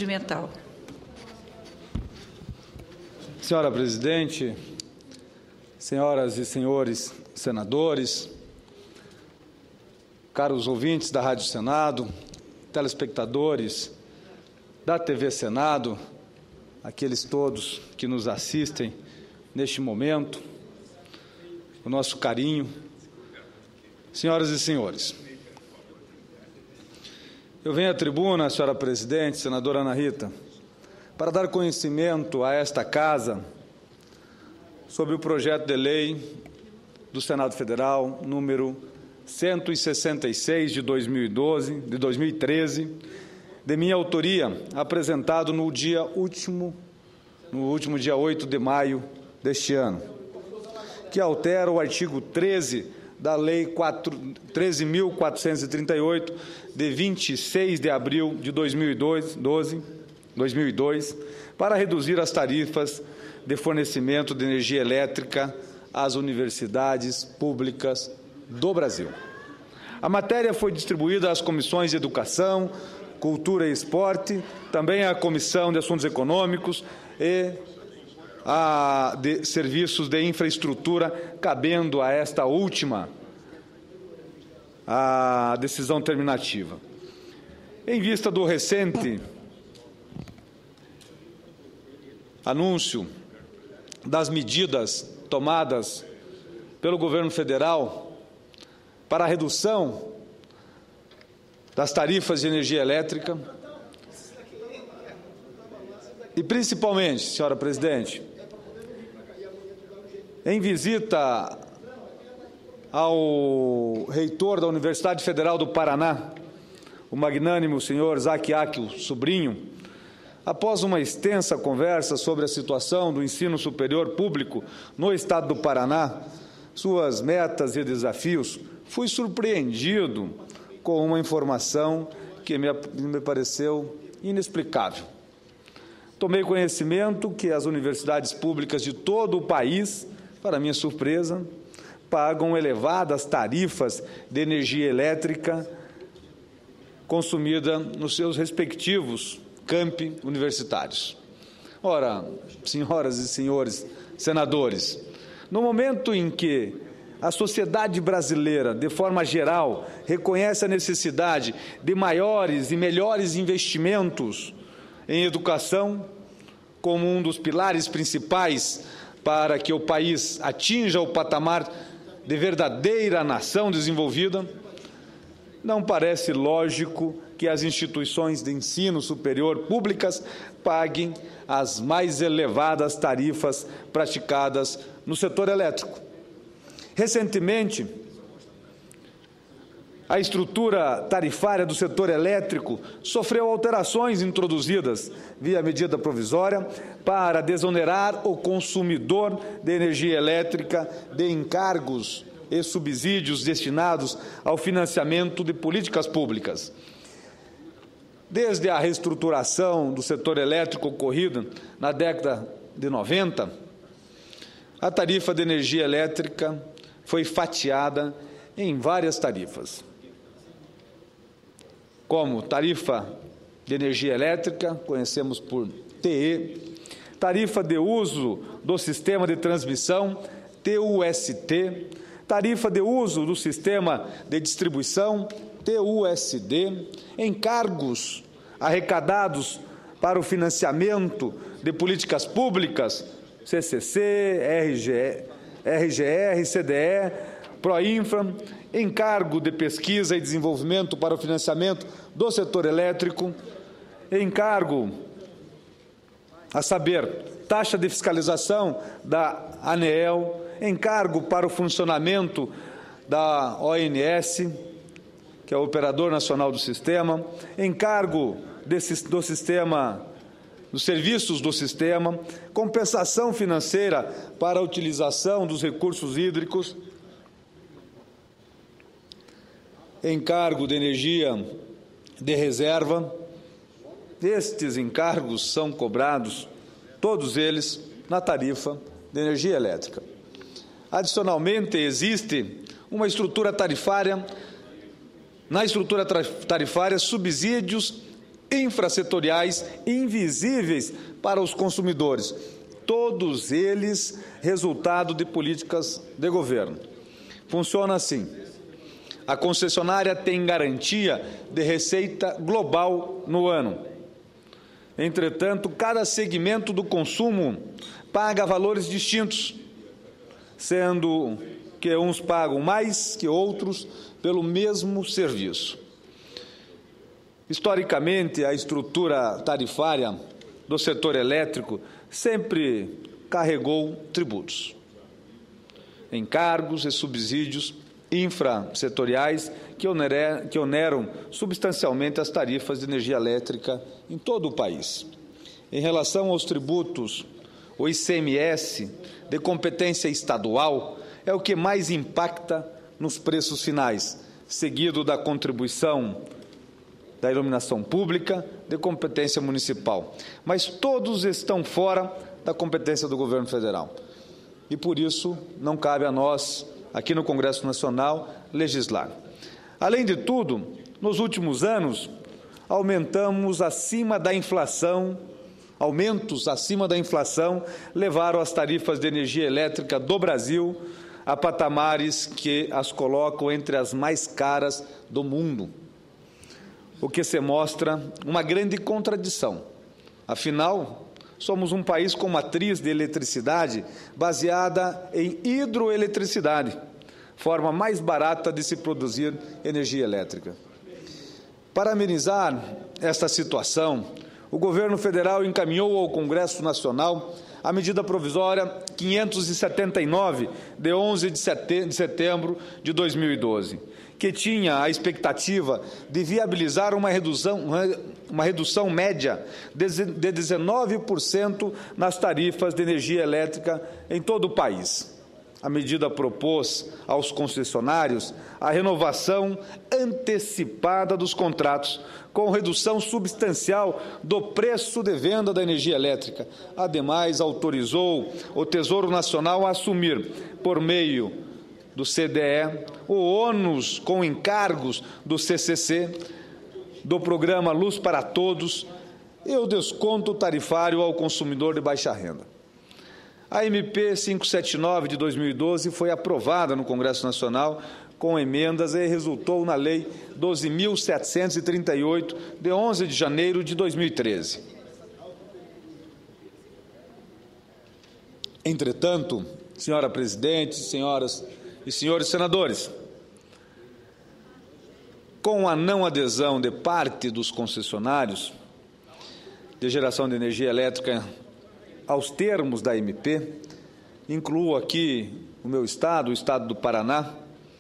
Regimental. Senhora Presidente, senhoras e senhores senadores, caros ouvintes da Rádio Senado, telespectadores da TV Senado, aqueles todos que nos assistem neste momento, o nosso carinho, senhoras e senhores. Eu venho à tribuna, senhora Presidente, senadora Ana Rita, para dar conhecimento a esta Casa sobre o projeto de lei do Senado Federal, número 166 de 2013, de minha autoria, apresentado no último dia 8 de maio deste ano, que altera o artigo 13 da Lei 13.438, de 26 de abril de 2002, para reduzir as tarifas de fornecimento de energia elétrica às universidades públicas do Brasil. A matéria foi distribuída às comissões de Educação, Cultura e Esporte, também à Comissão de Assuntos Econômicos e de Serviços de Infraestrutura, cabendo a esta última a decisão terminativa. Em vista do recente anúncio das medidas tomadas pelo governo federal para a redução das tarifas de energia elétrica e, principalmente, senhora Presidente, em visita ao reitor da Universidade Federal do Paraná, o magnânimo senhor Zac Akil Sobrinho, após uma extensa conversa sobre a situação do ensino superior público no estado do Paraná, suas metas e desafios, fui surpreendido com uma informação que me pareceu inexplicável. Tomei conhecimento que as universidades públicas de todo o país, para minha surpresa, pagam elevadas tarifas de energia elétrica consumida nos seus respectivos campi universitários. Ora, senhoras e senhores senadores, no momento em que a sociedade brasileira, de forma geral, reconhece a necessidade de maiores e melhores investimentos em educação como um dos pilares principais para que o país atinja o patamar de verdadeira nação desenvolvida, não parece lógico que as instituições de ensino superior públicas paguem as mais elevadas tarifas praticadas no setor elétrico. Recentemente, a estrutura tarifária do setor elétrico sofreu alterações introduzidas via medida provisória para desonerar o consumidor de energia elétrica de encargos e subsídios destinados ao financiamento de políticas públicas. Desde a reestruturação do setor elétrico ocorrida na década de 90, a tarifa de energia elétrica foi fatiada em várias tarifas, como tarifa de energia elétrica, conhecemos por TE, tarifa de uso do sistema de transmissão, TUST, tarifa de uso do sistema de distribuição, TUSD, encargos arrecadados para o financiamento de políticas públicas, CCC, RGR, CDE, Proinfra, encargo de pesquisa e desenvolvimento para o financiamento do setor elétrico, encargo, a saber, taxa de fiscalização da ANEEL, encargo para o funcionamento da ONS, que é o Operador Nacional do Sistema, encargo do sistema, dos serviços do sistema, compensação financeira para a utilização dos recursos hídricos, encargo de energia de reserva. Estes encargos são cobrados, todos eles, na tarifa de energia elétrica. Adicionalmente, existe uma estrutura tarifária, na estrutura tarifária, subsídios infrasetoriais invisíveis para os consumidores, todos eles resultado de políticas de governo. Funciona assim: a concessionária tem garantia de receita global no ano. Entretanto, cada segmento do consumo paga valores distintos, sendo que uns pagam mais que outros pelo mesmo serviço. Historicamente, a estrutura tarifária do setor elétrico sempre carregou tributos, encargos e subsídios infrasetoriais que oneram substancialmente as tarifas de energia elétrica em todo o país. Em relação aos tributos, o ICMS, de competência estadual, é o que mais impacta nos preços finais, seguido da contribuição da iluminação pública, de competência municipal. Mas todos estão fora da competência do governo federal. E, por isso, não cabe a nós, aqui no Congresso Nacional, legislar. Além de tudo, nos últimos anos, aumentos acima da inflação levaram as tarifas de energia elétrica do Brasil a patamares que as colocam entre as mais caras do mundo, o que se mostra uma grande contradição. Afinal, somos um país com matriz de eletricidade baseada em hidroeletricidade, forma mais barata de se produzir energia elétrica. Para amenizar esta situação, o governo federal encaminhou ao Congresso Nacional a medida provisória 579, de 11 de setembro de 2012, que tinha a expectativa de viabilizar uma redução média de 19% nas tarifas de energia elétrica em todo o país. A medida propôs aos concessionários a renovação antecipada dos contratos, com redução substancial do preço de venda da energia elétrica. Ademais, autorizou o Tesouro Nacional a assumir, por meio do CDE, o ônus com encargos do CCC, do programa Luz para Todos e o desconto tarifário ao consumidor de baixa renda. A MP 579 de 2012 foi aprovada no Congresso Nacional com emendas e resultou na Lei 12.738, de 11 de janeiro de 2013. Entretanto, senhora presidente, senhoras e senhores senadores, com a não adesão de parte dos concessionários de geração de energia elétrica aos termos da MP, incluo aqui o meu estado, o estado do Paraná,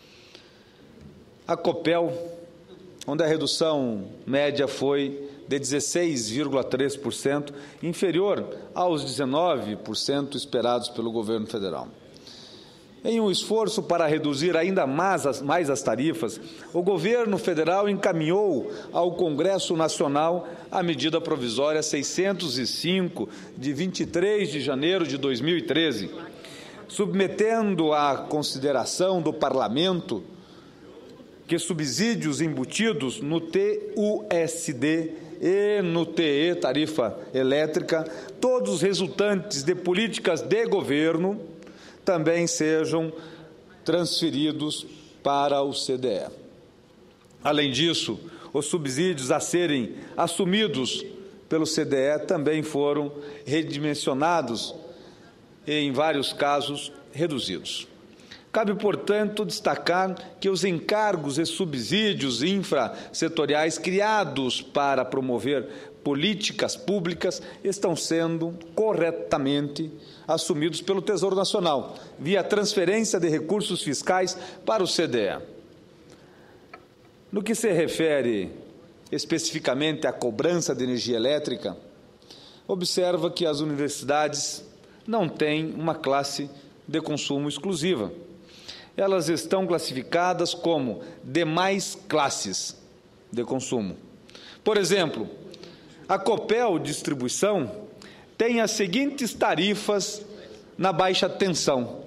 a Copel, onde a redução média foi de 16,3%, inferior aos 19% esperados pelo governo federal. Em um esforço para reduzir ainda mais as tarifas, o governo federal encaminhou ao Congresso Nacional a medida provisória 605, de 23 de janeiro de 2013, submetendo à consideração do Parlamento que subsídios embutidos no TUSD e no TE, tarifa elétrica, todos resultantes de políticas de governo, também sejam transferidos para o CDE. Além disso, os subsídios a serem assumidos pelo CDE também foram redimensionados e, em vários casos, reduzidos. Cabe, portanto, destacar que os encargos e subsídios infrasetoriais criados para promover políticas públicas estão sendo corretamente assumidos pelo Tesouro Nacional, via transferência de recursos fiscais para o CDE. No que se refere especificamente à cobrança de energia elétrica, observa que as universidades não têm uma classe de consumo exclusiva. Elas estão classificadas como demais classes de consumo. Por exemplo, a Copel Distribuição tem as seguintes tarifas na baixa tensão,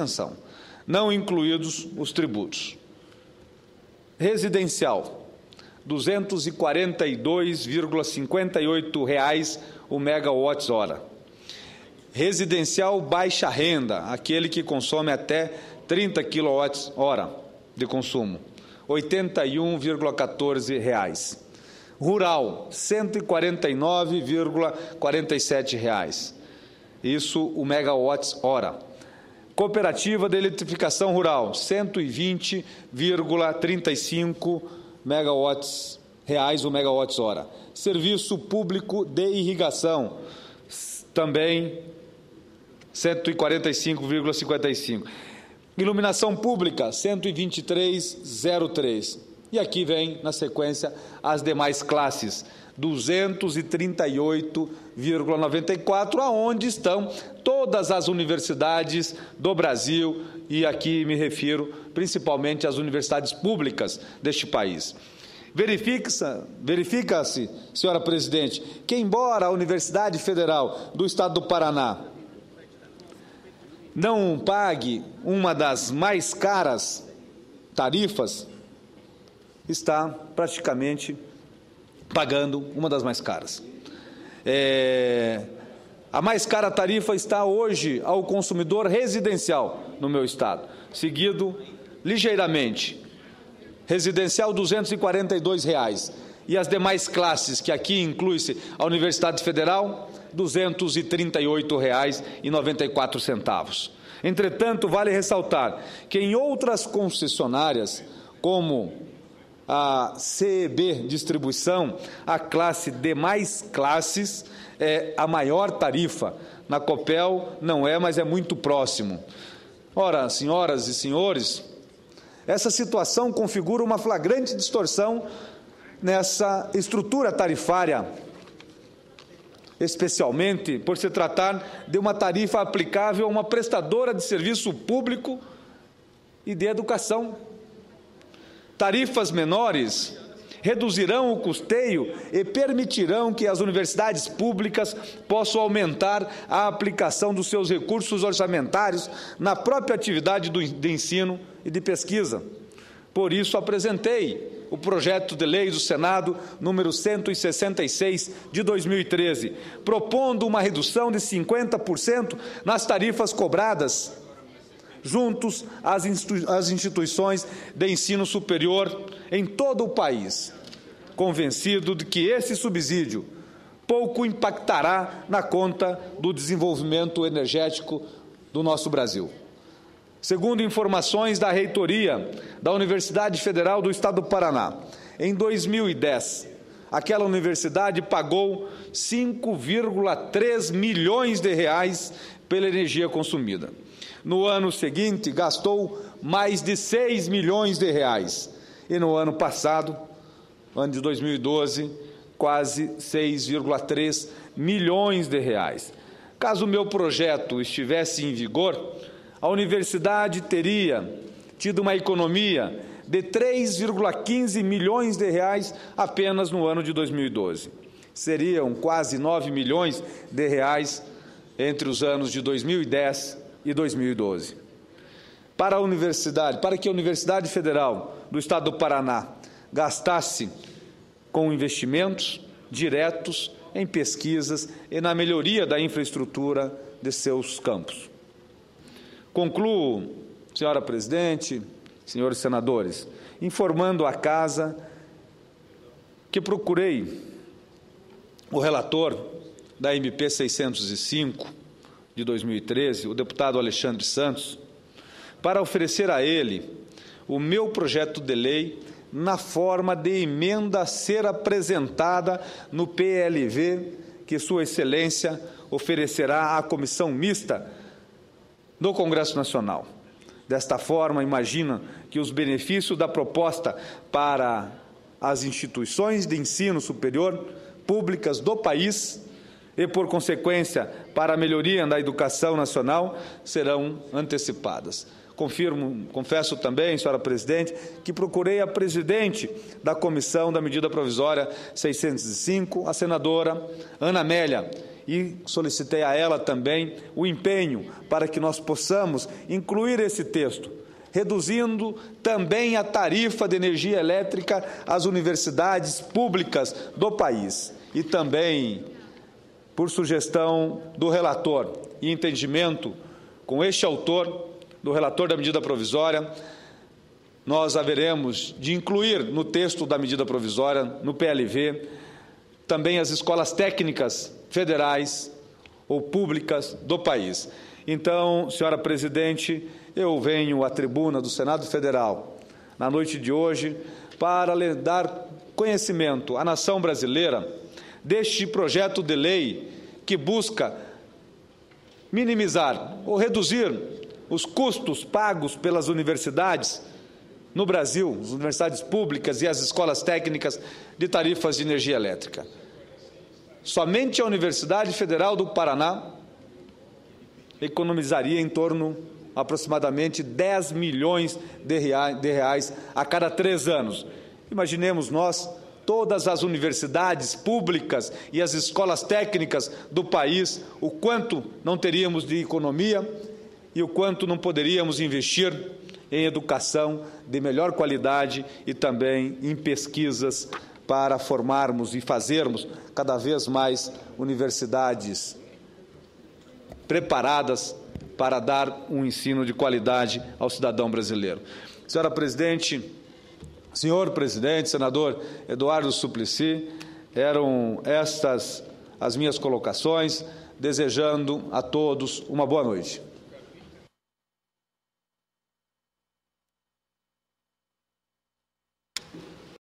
não incluídos os tributos. Residencial, R$ 242,58 o megawatt-hora. Residencial baixa renda, aquele que consome até 30 kWh de consumo, R$ 81,14. Rural, R$ 149,47. Isso o megawatt-hora. Cooperativa de Eletrificação Rural, R$ 120,35 reais o megawatt-hora. Serviço Público de Irrigação, também R$ 145,55. Iluminação Pública, R$ 123,03. E aqui vem, na sequência, as demais classes, R$ 238,94, aonde estão todas as universidades do Brasil, e aqui me refiro principalmente às universidades públicas deste país. Verifica-se, senhora presidente, que embora a Universidade Federal do Estado do Paraná não pague uma das mais caras tarifas, está praticamente pagando uma das mais caras. A mais cara tarifa está hoje ao consumidor residencial no meu estado, seguido ligeiramente. Residencial, R$ 242,00. E as demais classes, que aqui inclui-se a Universidade Federal, R$ 238,94. Entretanto, vale ressaltar que em outras concessionárias, como a CEB Distribuição, a classe demais classes é a maior tarifa. Na Copel não é, mas é muito próximo. Ora, senhoras e senhores, essa situação configura uma flagrante distorção nessa estrutura tarifária, especialmente por se tratar de uma tarifa aplicável a uma prestadora de serviço público e de educação. Tarifas menores reduzirão o custeio e permitirão que as universidades públicas possam aumentar a aplicação dos seus recursos orçamentários na própria atividade de ensino e de pesquisa. Por isso, apresentei o projeto de lei do Senado número 166 de 2013, propondo uma redução de 50% nas tarifas cobradas juntos às instituições de ensino superior em todo o país, convencido de que esse subsídio pouco impactará na conta do desenvolvimento energético do nosso Brasil. Segundo informações da reitoria da Universidade Federal do Estado do Paraná, em 2010, aquela universidade pagou 5,3 milhões de reais pela energia consumida. No ano seguinte, gastou mais de 6 milhões de reais. E no ano passado, ano de 2012, quase 6,3 milhões de reais. Caso o meu projeto estivesse em vigor, a universidade teria tido uma economia de 3,15 milhões de reais apenas no ano de 2012. Seriam quase 9 milhões de reais entre os anos de 2010 e 2012. Para que a Universidade Federal do Estado do Paraná gastasse com investimentos diretos em pesquisas e na melhoria da infraestrutura de seus campos. Concluo, senhora presidente, senhores senadores, informando à Casa que procurei o relator da MP 605 de 2013, o deputado Alexandre Santos, para oferecer a ele o meu projeto de lei na forma de emenda a ser apresentada no PLV que Sua Excelência oferecerá à Comissão Mista do Congresso Nacional. Desta forma, imagina que os benefícios da proposta para as instituições de ensino superior públicas do país e, por consequência, para a melhoria da educação nacional, serão antecipadas. Confesso também, senhora presidente, que procurei a presidente da Comissão da Medida Provisória 605, a senadora Ana Amélia, e solicitei a ela também o empenho para que nós possamos incluir esse texto reduzindo também a tarifa de energia elétrica às universidades públicas do país. E também, por sugestão do relator e entendimento com este autor, do relator da medida provisória, nós haveremos de incluir no texto da medida provisória, no PLV, também as escolas técnicas federais ou públicas do país. Então, senhora presidente, eu venho à tribuna do Senado Federal, na noite de hoje, para lhe dar conhecimento à nação brasileira deste projeto de lei que busca minimizar ou reduzir os custos pagos pelas universidades no Brasil, as universidades públicas e as escolas técnicas de tarifas de energia elétrica. Somente a Universidade Federal do Paraná economizaria em torno aproximadamente 10 milhões de reais a cada 3 anos. Imaginemos nós, todas as universidades públicas e as escolas técnicas do país, o quanto não teríamos de economia e o quanto não poderíamos investir em educação de melhor qualidade e também em pesquisas para formarmos e fazermos cada vez mais universidades preparadas para dar um ensino de qualidade ao cidadão brasileiro. Senhora presidente, senhor presidente, senador Eduardo Suplicy, eram estas as minhas colocações, desejando a todos uma boa noite.